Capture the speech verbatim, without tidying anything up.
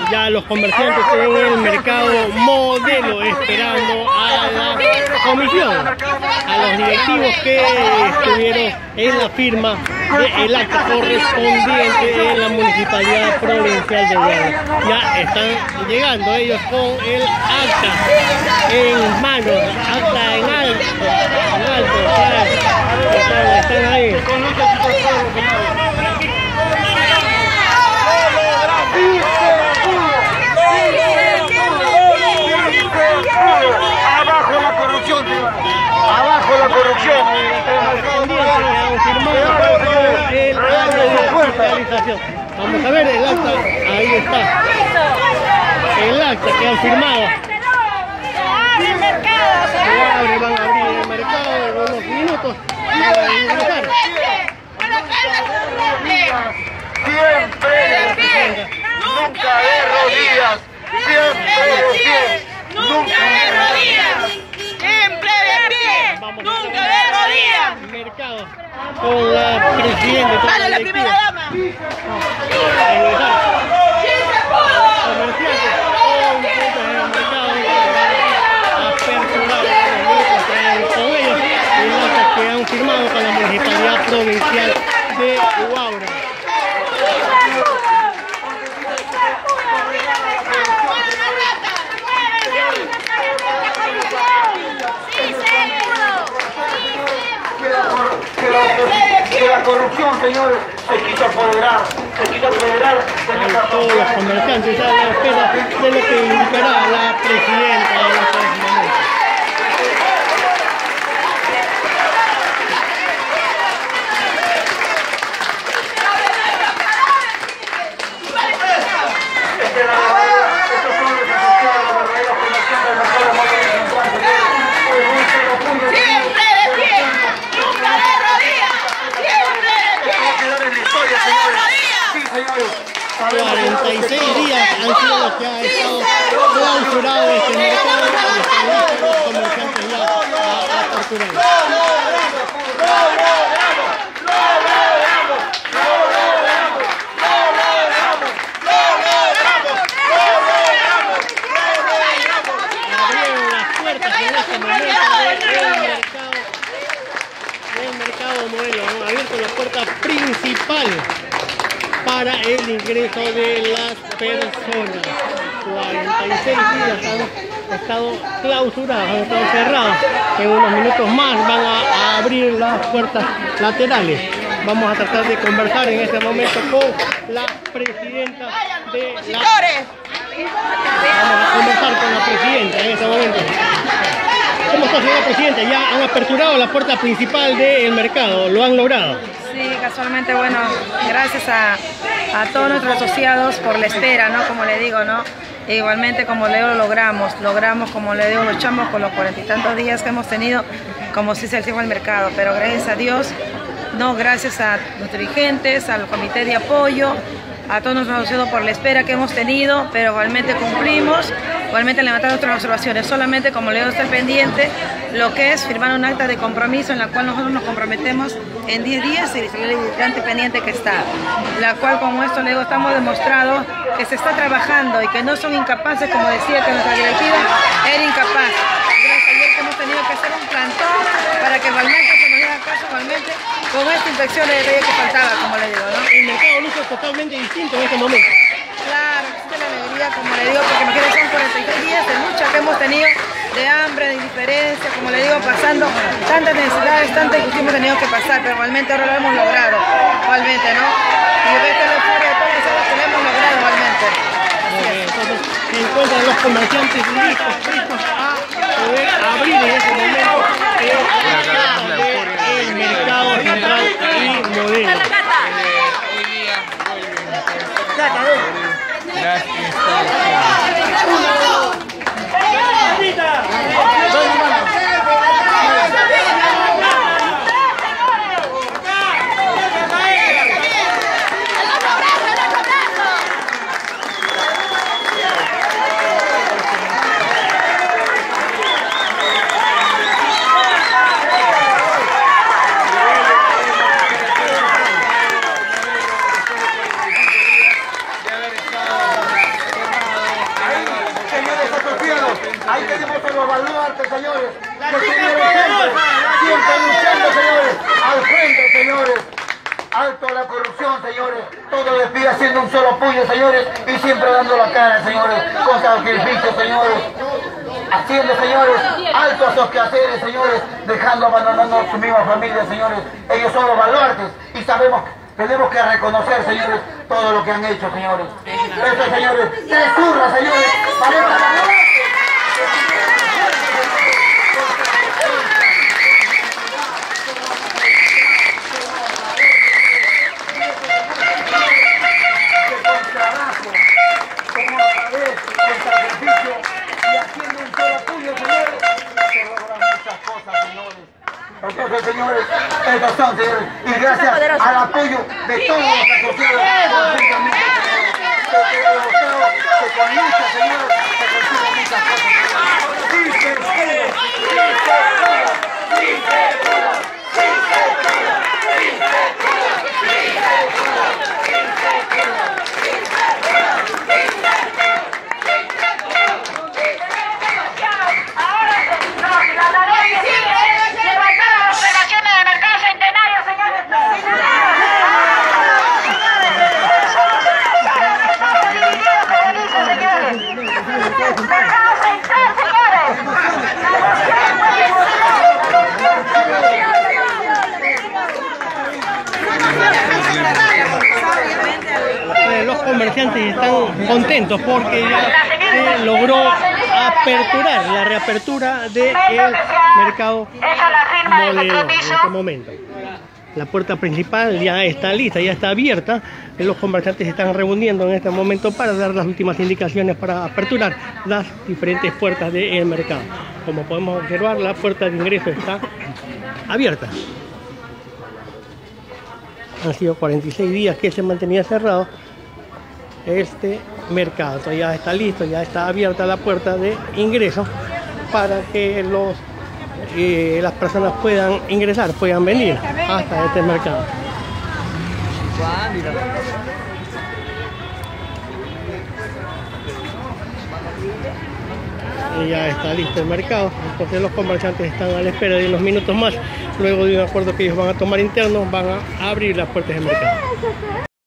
ya los comerciantes en el mercado Modelo esperando a la comisión, a los directivos que estuvieron en la firma del acta correspondiente en la Municipalidad Provincial de Huaura. Ya están llegando ellos con el acta en mano, acta en alto, en alto, claro. Están, están ahí. Abajo la corrupción, abajo la corrupción. Vamos a ver el acta, ahí está. El acta que han firmado. ¡Abre el mercado! Se abre, van a abrir el mercado en unos minutos. Van a ingresar. Siempre de pie, nunca de rodillas. Siempre de pie, nunca de rodillas. ¡Siempre de pie! ¡Nunca de rodillas! Mercado con la presidenta. ¡Dale la primera dama! Comerciantes con el mercado a aperturar con ellos el acta que han firmado con la Municipalidad Provincial de Huaura. Que la corrupción, señores, se quiso apoderar, se quiso apoderar de nuestra Todos los comerciantes a la espera de lo que indicará la presidenta de la Corporación. ¡Siempre de pie! ¡Nunca de rodillas! ¡Siempre de pie! cuarenta y seis días han sido los que ha estado clausurado este mercado y están los comerciantes ya aperturados. Abrieron las puertas en este momento del mercado, del mercado Modelo, han abierto la puerta principal para el ingreso de las personas. cuarenta y seis días han estado clausurados, han estado cerrados. En unos minutos más van a abrir las puertas laterales. Vamos a tratar de conversar en este momento con la presidenta de la... Vamos a conversar con la presidenta en este momento. ¿Cómo está, señora presidenta? Ya han aperturado la puerta principal del mercado, ¿lo han logrado? Sí, casualmente, bueno, gracias a, a todos nuestros asociados por la espera, ¿no? Como le digo, ¿no? E igualmente, como le digo, lo logramos, logramos, como le digo, luchamos con los cuarenta y tantos días que hemos tenido, como si se hacía el mercado, pero gracias a Dios, no, gracias a nuestros dirigentes, al comité de apoyo, a todos nuestros asociados por la espera que hemos tenido, pero igualmente cumplimos, igualmente levantar nuestras observaciones. Solamente, como le digo, estar pendiente lo que es firmar un acta de compromiso en la cual nosotros nos comprometemos en diez días y seguir el visitante pendiente que está. La cual, como esto le digo, estamos demostrado que se está trabajando y que no son incapaces, como decía que nuestra directiva era incapaz. Gracias a Dios que hemos tenido que hacer un plantón para que igualmente se nos haga caso igualmente con esta inspección de detalle que faltaba, como le digo, ¿no? El mercado luce totalmente distinto en este momento. Claro, existe la alegría, como le digo, porque imagínense, son cuarenta y tres días de lucha que hemos tenido, de hambre, de indiferencia, como le digo, pasando tantas necesidades, tantas que hemos tenido que pasar, pero igualmente ahora lo hemos logrado, igualmente, ¿no? Y esta es la historia de todas las horas que lo hemos logrado igualmente. Entonces se encuentran los comerciantes listos, listos a poder abrir en este momento el, el mercado central y Modelo. Las instalaciones. Ahí tenemos a los baluartes, señores. Que siempre, siempre luchando, señores. Al frente, señores. Alto a la corrupción, señores. Todo les pide haciendo un solo puño, señores. Y siempre dando la cara, señores. Con sacrificio, señores. Haciendo, señores, alto a esos quehaceres, señores. Dejando, abandonando a su misma familia, señores. Ellos son los baluartes. Y sabemos, tenemos que reconocer, señores, todo lo que han hecho, señores. Estos, señores, tres zurras, señores. Para esta baluarte. Entonces, señores, estos son, señores, y gracias al apoyo de todos los asociados, conjuntamente, señores, que con lucha, señores, se consiguen muchas cosas. ¡Sí se puede! ¡Sí se puede! ¡Sí se puede! ¡Sí se puede! ¡Sí se puede! ¡Sí se puede! ¡Sí se puede! Los comerciantes están contentos porque ya se logró aperturar la reapertura del mercado Modelo en este momento. La puerta principal ya está lista, ya está abierta. Los comerciantes se están reuniendo en este momento para dar las últimas indicaciones para aperturar las diferentes puertas del mercado. Como podemos observar, la puerta de ingreso está abierta. Han sido cuarenta y seis días que se mantenía cerrado este mercado. Ya está listo, ya está abierta la puerta de ingreso para que los, eh, las personas puedan ingresar, puedan venir hasta este mercado. Y ya está listo el mercado, entonces los comerciantes están a la espera de unos minutos más. Luego de un acuerdo que ellos van a tomar interno, van a abrir las puertas del mercado.